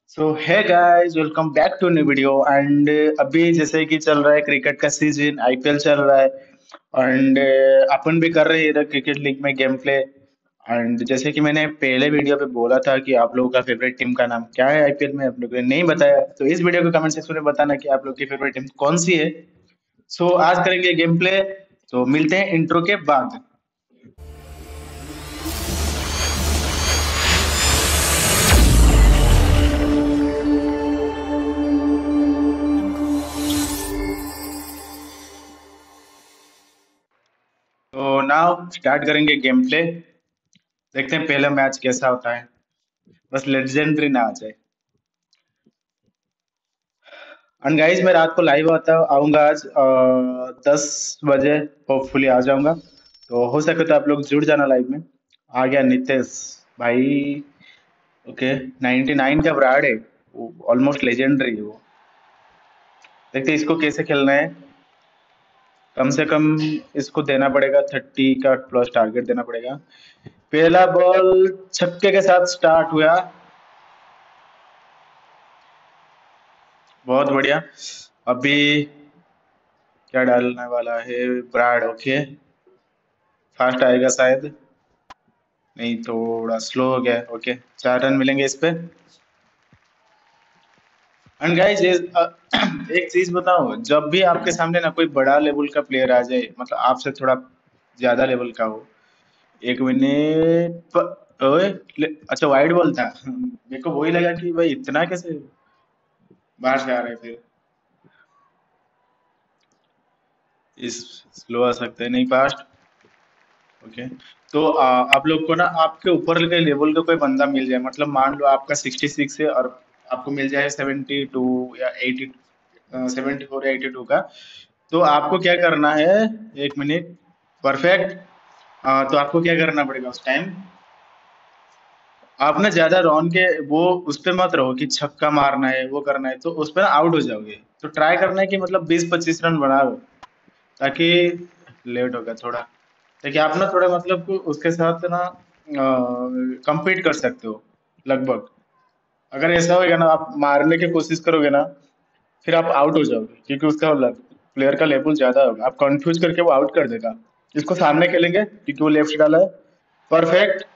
So hi guys, welcome back to new video. And अभी जैसे कि चल रहा है क्रिकेट का सीजन, आईपीएल चल रहा है। एंड अपन भी कर रहे हैं इधर क्रिकेट लीग में गेम प्ले। एंड जैसे कि मैंने पहले वीडियो पे बोला था कि आप लोगों का फेवरेट टीम का नाम क्या है आईपीएल में, आप लोगों ने नहीं बताया, तो इस वीडियो को कमेंट सेक्शन में बताना कि आप लोग की फेवरेट टीम कौन सी है। सो आज करेंगे गेम प्ले। तो मिलते हैं इंट्रो के बाद। तो नाउ स्टार्ट करेंगे गेम प्ले। देखते हैं पहला मैच कैसा होता है। बस लेजेंडरी ना आ जाए। एंड गाइज, मैं रात को लाइव आता आऊंगा आज 10 बजे। होपफुली आ जाऊंगा। तो हो सके तो आप लोग जुड़ जाना लाइव में। आ गया नितेश भाई। ओके। 99 का ब्रांड है। ऑलमोस्ट लेजेंडरी है वो। देखते हैं इसको कैसे खेलना है। कम से कम इसको देना पड़ेगा 30 का प्लस टारगेट देना पड़ेगा। पहला बॉल छक्के के साथ स्टार्ट हुआ। बहुत बढ़िया। अभी क्या डालने वाला है ब्राड? ओके। फास्ट आएगा शायद। नहीं, थोड़ा स्लो हो गया। ओके, 4 रन मिलेंगे इस पे। एंड गाइस, एक चीज बताओ, जब भी आपके सामने ना कोई बड़ा लेवल का प्लेयर आ जाए, मतलब आपसे थोड़ा ज्यादा लेवल का हो। 1 मिनट ओए, अच्छा वाइड बॉल था। मेरे को वही लगा कि भाई इतना कैसे बाहर से आ रहे थे। इस स्लो आ सकते हैं, नहीं फास्ट। ओके। तो आप लोग को ना आपके ऊपर के लेवल का कोई बंदा मिल जाए, मतलब मान लो आपका 66 है और आपको मिल जाए 72 या 80, 74 या 82 का। तो आपको क्या करना है? 1 मिनट। परफेक्ट। तो आपको क्या करना पड़ेगा उस टाइम? आप ना ज्यादा रन के वो उस पे मत रहो कि छक्का मारना है, वो करना है, तो उस पे ना आउट हो जाओगे। तो ट्राई करना है कि मतलब 20-25 रन बनाओ, ताकि लेट होगा थोड़ा, ताकि आप ना थोड़ा मतलब को उसके साथ ना compete कर सकते हो लगभग। अगर ऐसा होगा ना, आप मारने की कोशिश करोगे ना, फिर आप आउट हो जाओगे, क्योंकि उसका प्लेयर का लेवल ज्यादा होगा, आप कंफ्यूज करके वो आउट कर देगा। इसको सामने खेलेंगे क्योंकि वो लेफ्ट डाला है। परफेक्ट।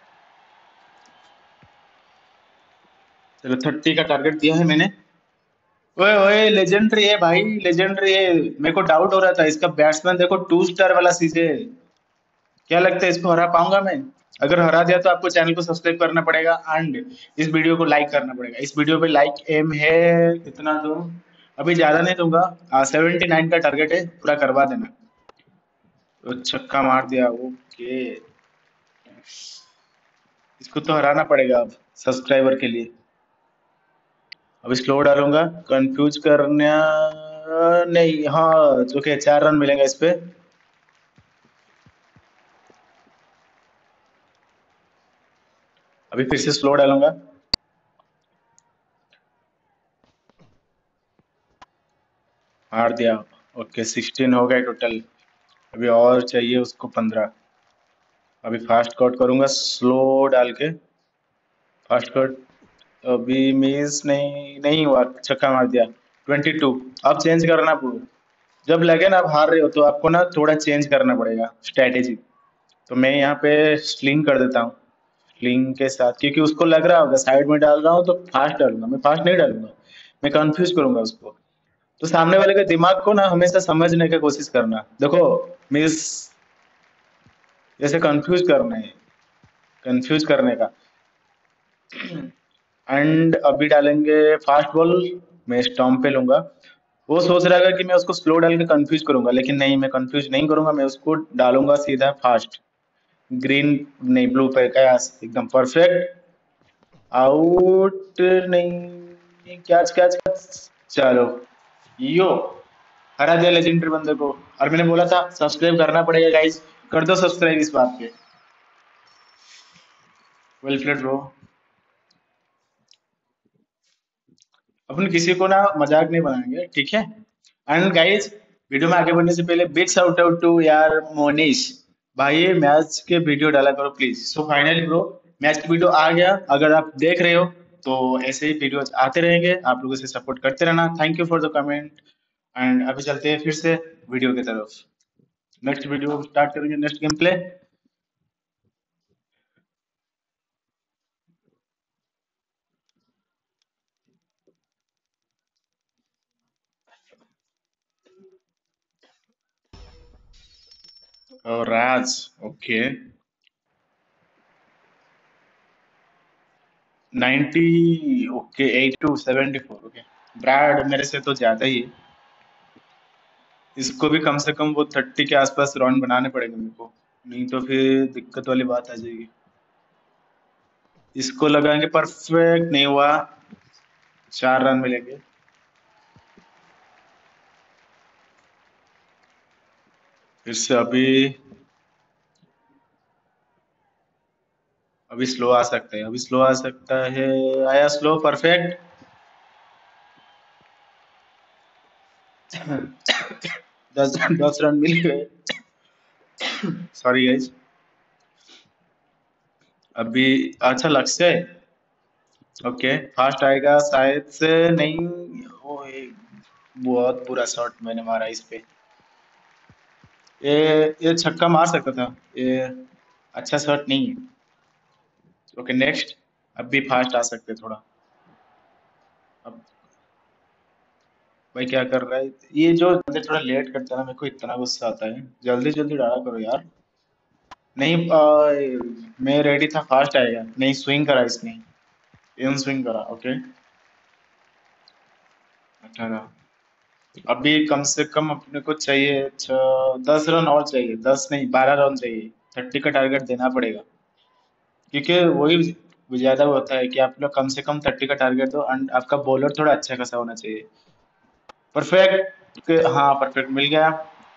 चलो, 30 का टारगेट दिया है मैंने। ओए ओए, लेजेंडरी है भाई, लेजेंडरी है। मेरे को डाउट हो रहा था, इसका बैट्समैन देखो 2 स्टार वाला सीजे है। क्या लगता है इसको हरा पाऊंगा मैं? अगर हरा दिया तो आपको चैनल को सब्सक्राइब करना पड़ेगा एंड इस वीडियो को लाइक करना पड़ेगा। इस वीडियो पे लाइक एम है कितना दूं? अभी ज्यादा नहीं दूंगा। 79 का टारगेट है, पूरा करवा देना। तो छक्का मार दिया। ओके। इसको तो हराना पड़ेगा अब, सब्सक्राइबर के लिए। अभी स्लो डालूंगा, कंफ्यूज करना नहीं। हाँ, ओके, 4 रन मिलेंगे इस पे। अभी फिर से स्लो डालूंगा। मार दिया। ओके, 16 हो गए टोटल। अभी और चाहिए उसको 15। अभी फास्ट कट करूंगा स्लो डाल के। Fast cut. अभी मिस नहीं नहीं हुआ, छक्का मार दिया। 22। अब चेंज करना पड़ो। जब लगे ना आप हार रहे हो, तो आपको ना थोड़ा चेंज करना पड़ेगा स्ट्रेटेजी। तो मैं यहाँ पे स्लिंग कर देता हूँ। स्लिंग के साथ, क्योंकि उसको लग रहा होगा साइड में डाल रहा हूँ तो फास्ट डालूंगा, मैं फास्ट नहीं डालूंगा। मैं कंफ्यूज करूंगा उसको। तो सामने वाले के दिमाग को ना हमेशा समझने की कोशिश करना। देखो, मिस, जैसे कंफ्यूज करना है, कंफ्यूज करने का। एंड अभी डालेंगे फास्ट बॉल। मैं स्टॉम्प पे लूंगा। वो सोच रहा है कि मैं उसको स्लो डाल के कंफ्यूज करूंगा, लेकिन नहीं, मैं कंफ्यूज नहीं करूंगा, मैं उसको डालूंगा सीधा फास्ट। ग्रीन, नहीं ब्लू पे कयास, एकदम परफेक्ट। आउट नहीं, कैच कैच कैच। चलो, यो, हरा दिया लेजेंडरी बंदे को। और मैंने बोला था सब्सक्राइब करना पड़ेगा गाइस। कर दो सब्सक्राइब इस बात पे। Well played bro. अपन किसी को ना मजाक नहीं बनाएंगे, ठीक है? एंड गाइस, वीडियो में आगे बढ़ने से पहले बिग शाउट आउट टू यार मोनिश भाई, मैच के वीडियो डाला करो please. So finally bro, match की वीडियो आ गया, अगर आप देख रहे हो तो ऐसे ही वीडियोज आते रहेंगे, आप लोगों से सपोर्ट करते रहना। Thank you for the comment. And अभी चलते हैं फिर से वीडियो की तरफ। नेक्स्ट वीडियो स्टार्ट करेंगे, नेक्स्ट गेम प्ले। और Raj, okay. 90, okay. 82 74, okay. Brad मेरे से तो ज्यादा ही है। इसको भी कम से कम वो 30 के आसपास राउंड बनाने पड़ेंगे मेरे को, नहीं तो फिर दिक्कत वाली बात आ जाएगी। इसको लगाएंगे, परफेक्ट नहीं हुआ। 4 रन मिलेंगे। फिर से अभी, अभी स्लो आ सकता है, अभी स्लो आ सकता है। आया स्लो, परफेक्ट। 10 10 रन मिल गए। Sorry guys. अभी अच्छा लक्ष्य है। ओके, फास्ट आएगा शायद से। नहीं। ओए, बहुत बुरा शॉट मैंने मारा इस पे। ये छक्का मार सकता था ये। अच्छा शॉट नहीं है। Okay, next. अब भी फास्ट आ सकते थोड़ा। अब भाई क्या कर रहा है ये, जो बंदे थोड़ा लेट करता है ना, मेरे को इतना गुस्सा आता है। जल्दी जल्दी डाला करो यार। नहीं, मैं रेडी था, फास्ट आएगा। नहीं, स्विंग करा इसने। इन स्विंग करा, ओके। 18। अभी कम से कम अपने को चाहिए 10 रन और चाहिए, 10 नहीं 12 रन चाहिए। 30 का टारगेट देना पड़ेगा, क्योंकि वही ज्यादा होता है कि आप लोग कम से कम 30 का टारगेट दो, एंड आपका बॉलर थोड़ा अच्छा खासा होना चाहिए। परफेक्ट, हाँ परफेक्ट मिल गया।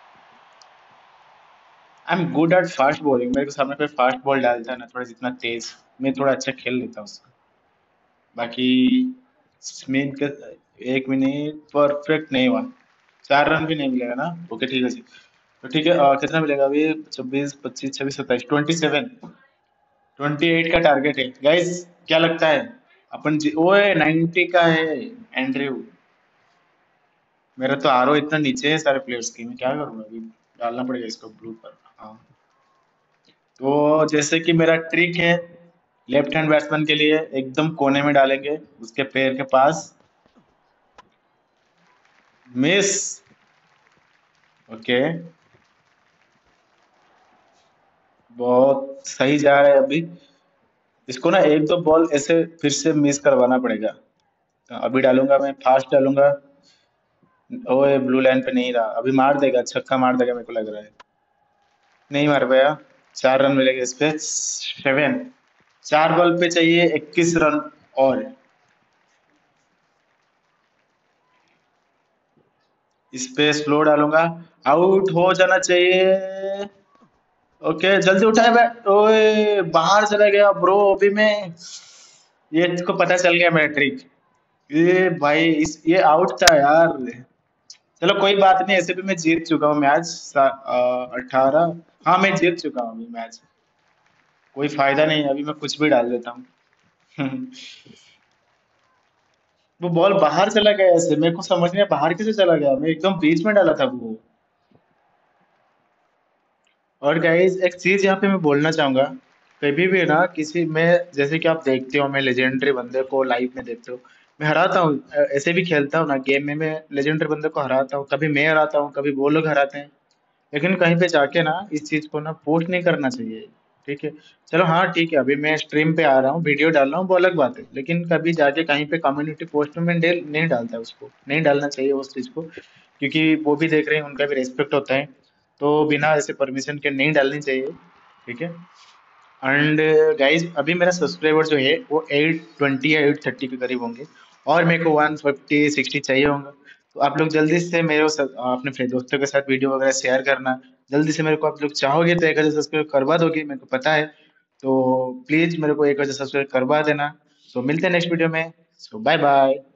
I am good at fast bowling, मेरे को सामने कोई फास्ट बॉल डालता है ना थोड़ा जितना तेज, मैं थोड़ा अच्छा खेल लेता हूँ उसको। बाकी स्मिथ के 1 मिनट, परफेक्ट नहीं हुआ। 4 रन भी नहीं मिलेगा ना, ओके ठीक है जी। तो ठीक है, कितना मिलेगा अभी? 24 25 26 27 28 का टारगेट है गाइस। क्या लगता है? ओए 90 का है एंड्रयू। मेरा तो आरओ इतना नीचे है सारे प्लेयर्स की, मैं क्या करूंगा अभी? डालना पड़ेगा इसको ब्लू पर, हाँ। तो जैसे कि मेरा ट्रिक है, लेफ्ट हैंड बैट्समैन के लिए एकदम कोने में डालेंगे, उसके पैर के पास। Miss, okay. बहुत सही जा रहा है अभी। इसको ना एक दो बॉल ऐसे फिर से मिस करवाना पड़ेगा। तो अभी डालूंगा, मैं फास्ट डालूंगा। ओए ब्लू लाइन पे नहीं रहा, अभी मार देगा, छक्का मार देगा मेरे को लग रहा है। नहीं मार पाया। 4 रन मिलेंगे इस पे, 7। 4 बॉल पे चाहिए 21 रन और। इस पे स्लो डालूंगा, आउट हो जाना चाहिए। ओके, जल्दी उठाए बैट, ओए बाहर चला गया ब्रो अभी मैं। ये इसको पता चल गया मेरा ट्रिक। ये भाई ये आउट था यार। चलो कोई बात नहीं, ऐसे भी मैं जीत चुका हूँ मैच। 18। हाँ मैं जीत चुका हूँ अभी मैच। कोई फायदा नहीं, अभी मैं कुछ भी डाल देता हूँ। वो बॉल बाहर चला गया, ऐसे मेरे को समझ नहीं आया बाहर कैसे चला गया, मैं एकदम बीच में डाला था वो। और गाइस एक चीज यहाँ पे मैं बोलना चाहूंगा, कभी भी ना किसी में, जैसे कि आप देखते हो मैं लेजेंडरी बंदे को लाइव में देखते हो, मैं हराता हूँ। ऐसे भी खेलता हूँ ना गेम में, मैं लेजेंडरी बंदे को हराता हूँ, कभी मैं हराता हूँ, कभी वो लोग हराते हैं। लेकिन कहीं पे जाके ना इस चीज को ना पोस्ट नहीं करना चाहिए। ठीक है। चलो हाँ ठीक है, अभी मैं स्ट्रीम पे आ रहा हूँ, वीडियो डाल रहा हूँ, वो अलग बात है, लेकिन कभी जाके कहीं पे कम्युनिटी पोस्ट में मैं नहीं डालता, उसको नहीं डालना चाहिए उस चीज को, क्योंकि वो भी देख रहे हैं, उनका भी रेस्पेक्ट होता है। तो बिना ऐसे परमिशन के नहीं डालनी चाहिए। ठीक है। एंड गाइज अभी मेरा सब्सक्राइबर जो है वो 820 या 830 के करीब होंगे, और मेरे को 150 60 चाहिए होंगे। तो आप लोग जल्दी से अपने दोस्तों के साथ वीडियो वगैरह शेयर करना। जल्दी से मेरे को आप लोग चाहोगे तो 1,000 सब्सक्राइब करवा दोगे, मेरे को पता है। तो प्लीज मेरे को 1,000 सब्सक्राइब करवा देना। सो मिलते हैं नेक्स्ट वीडियो में। So bye bye.